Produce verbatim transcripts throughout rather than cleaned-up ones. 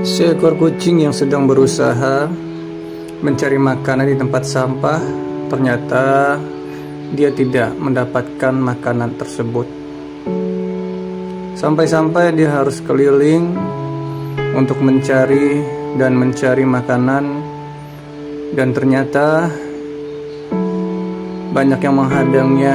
Seekor kucing yang sedang berusaha mencari makanan di tempat sampah, ternyata dia tidak mendapatkan makanan tersebut. Sampai-sampai dia harus keliling untuk mencari dan mencari makanan, dan ternyata banyak yang menghadangnya.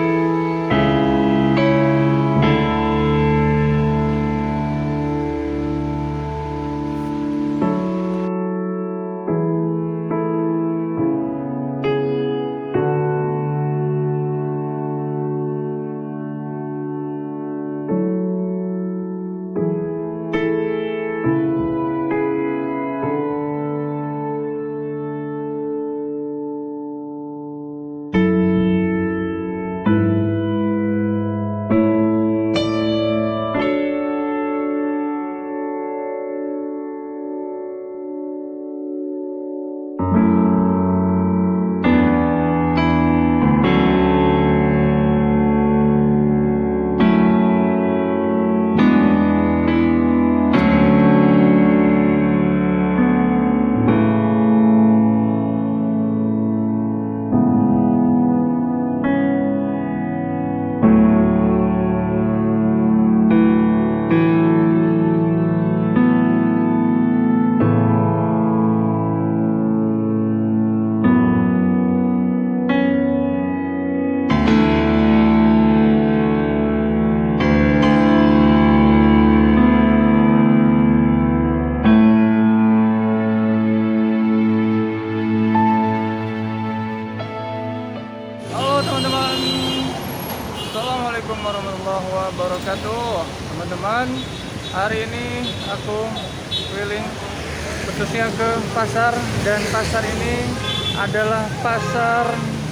Teman-teman, assalamualaikum warahmatullahi wabarakatuh. Teman-teman, hari ini aku keliling khususnya ke pasar, dan pasar ini adalah pasar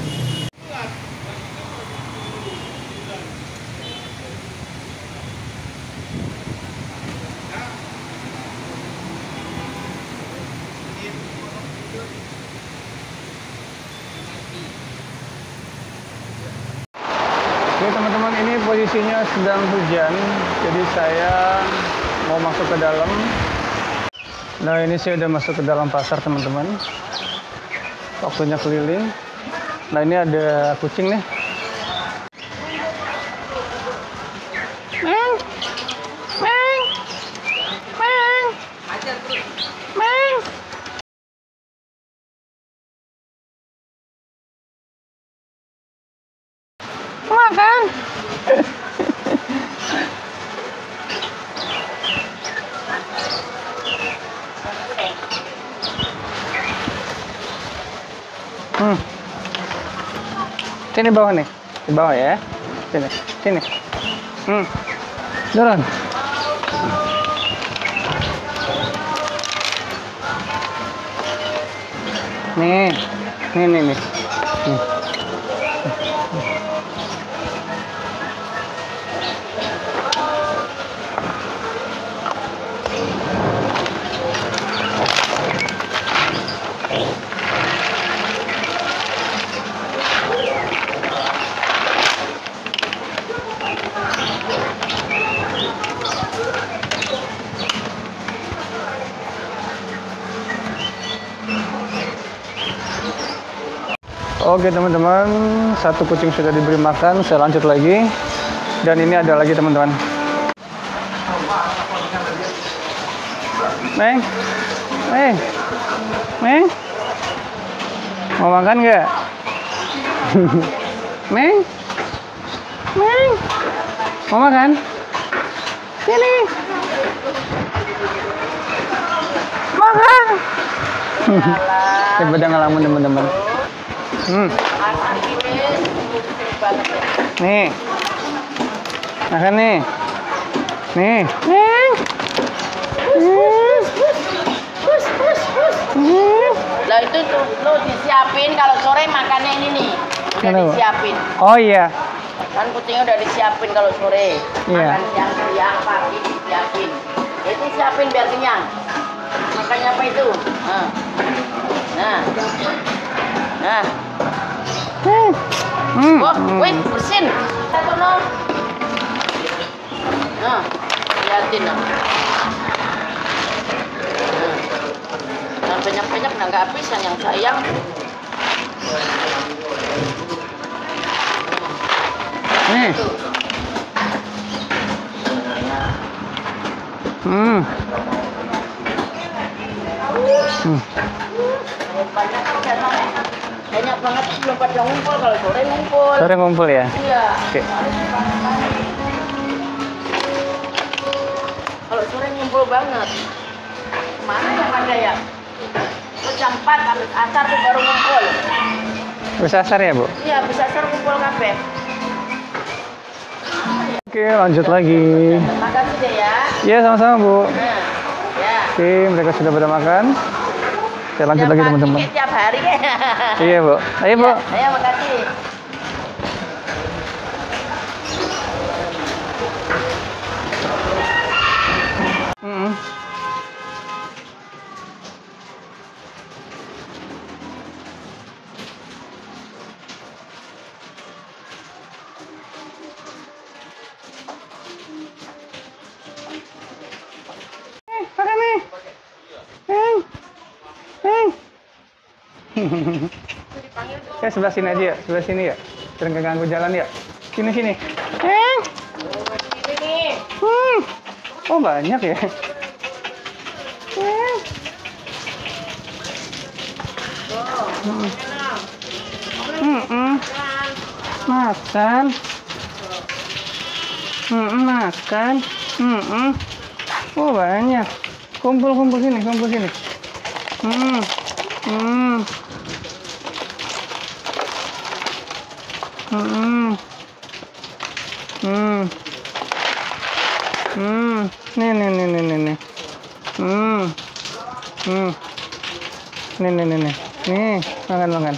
Oke teman-teman, ini posisinya sedang hujan, jadi saya mau masuk ke dalam. Nah, ini saya udah masuk ke dalam pasar teman-teman. Waktunya keliling. Nah, ini ada kucing nih. Meng, meng, meng, meng. Makan. Hmm. Sini bawah nih, di bawah ya. Sini, sini. Hmm. Turun. Nih, nih, nih, nih. nih. Oke teman-teman, satu kucing sudah diberi makan, saya lanjut lagi. Dan ini ada lagi teman-teman. Meng, Meng, Meng, mau makan nggak? Meng, Meng, mau makan? Sini, makan. Coba ngelamun teman-teman. Hmm. Nih, makan nih, nih, nih. Lah itu tuh lo disiapin kalau sore makannya ini nih, udah Kenapa? disiapin. Oh iya. Kan kucingnya udah disiapin kalau sore. Iya. Makan siang, siang, pagi disiapin. Itu siapin biar kenyang. Makannya apa itu? Nah, nah, nah. Hmm. Oh, wait, bersin. Satu no. Nah, liatin no. banyak-banyak nah nggak habisan yang sayang. Nih. Hmm. Hmm. Banyak banyak banget belum pada ngumpul, kalau sore ngumpul. Sore ngumpul ya? Iya. Oke. Kalau sore ngumpul banget. Kemana yang ada ya? Terus jam empat habis asar tuh baru ngumpul. Habis asar ya, Bu? Iya, habis asar ngumpul kabeh. Oke, lanjut lagi. Terima kasih deh ya. Iya, sama-sama, Bu. Nah, ya. Oke, mereka sudah pada makan. Saya lanjut lagi, teman-teman. Tiap hari ya. Iya, Bu. Ayo, Bu. Ayo, makasih. Hmm. Eh, makan nih. Heng. Heng. Ya, sebelah sini aja ya, sebelah sini ya. Biar nggak ganggu jalan ya. Sini sini. Heng. Ini nih. Hmm. Oh, banyak ya. Heng. Hmm. Hmm. Hmm. Makan. Hmm. Makan. Hmm. Oh, banyak. Kumpul kumpul sini, kumpul sini. Hmm. Hmm. Hmm. Hmm. Hmm. Nih nih nih nih nih nih. Hmm. Hmm. Nih nih nih nih. Nih, makan makan.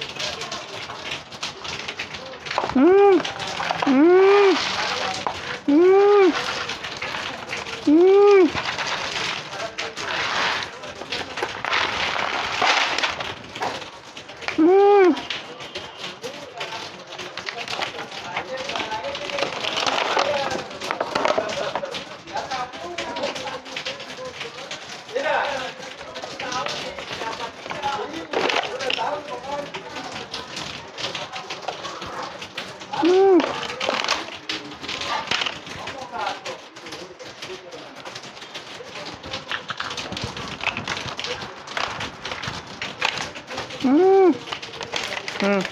Hmm. Hmm. Hmm. Hmm. Hmm. Hmm. Hmm. Hmm.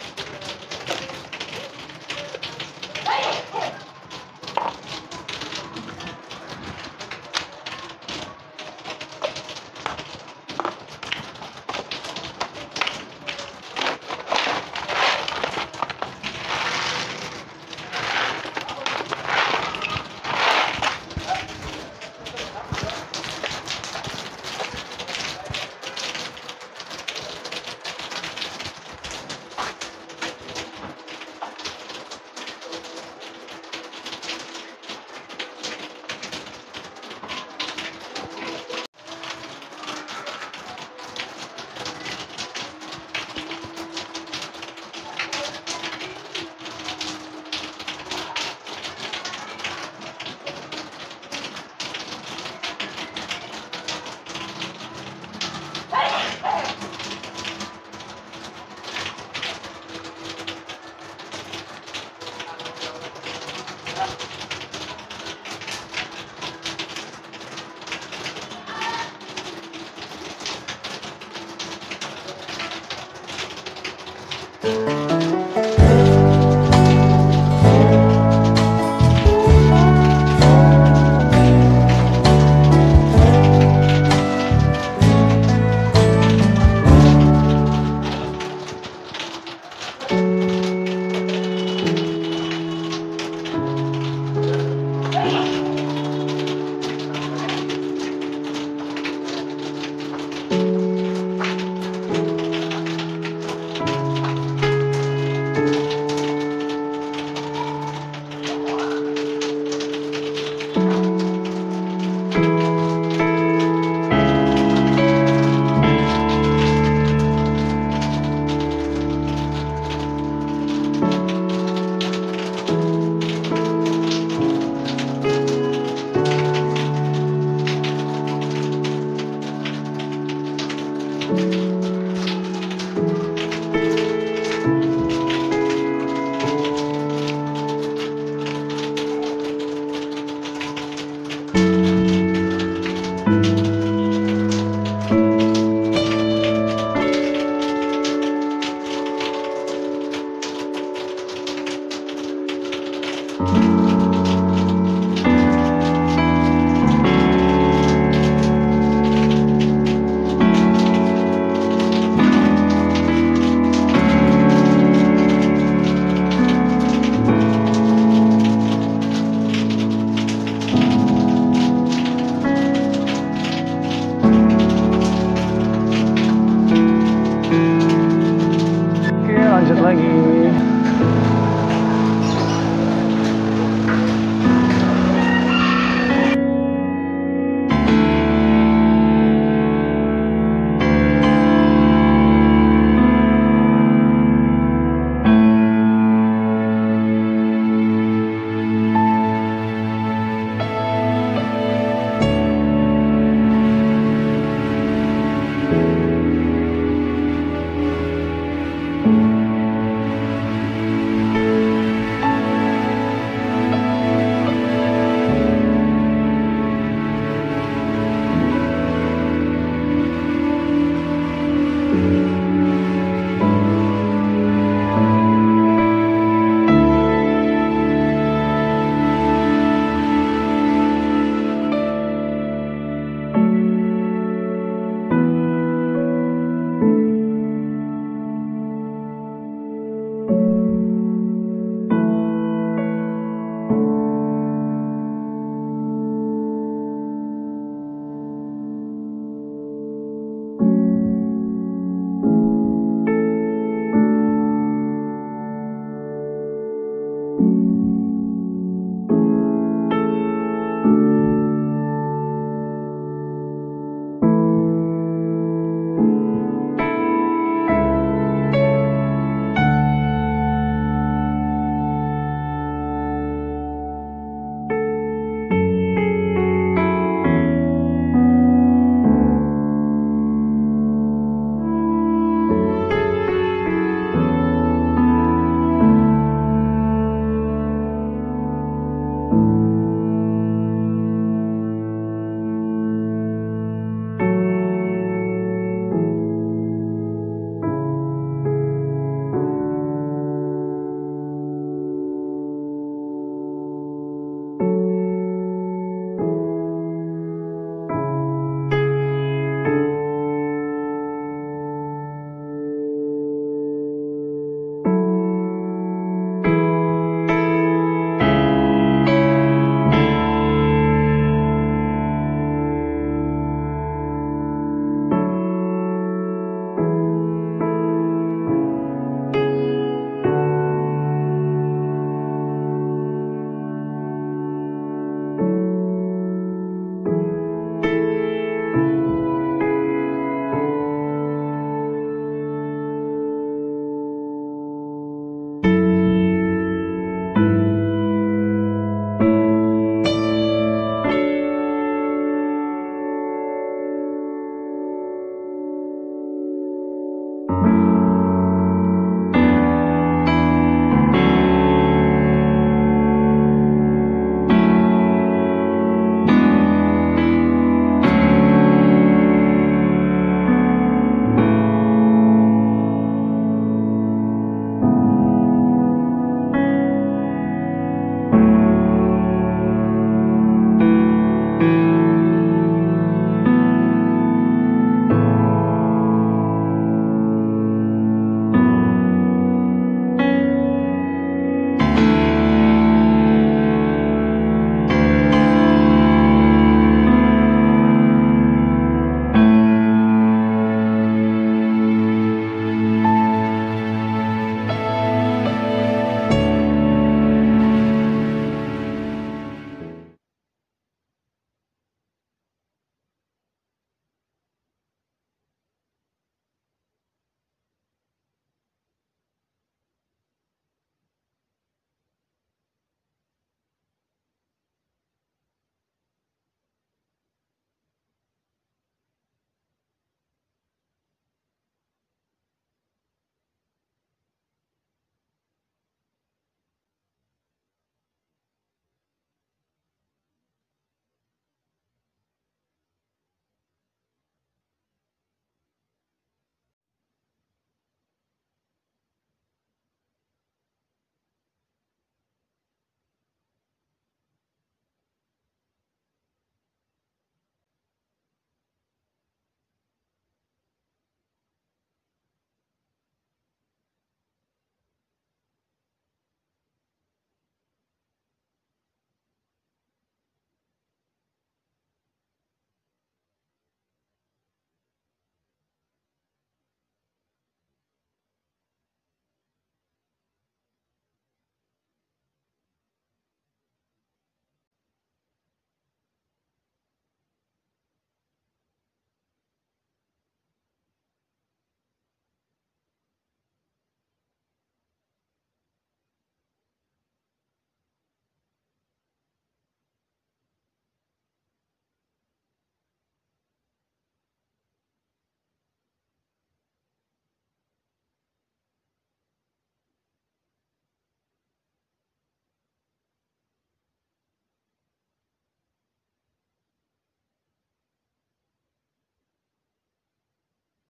Nah.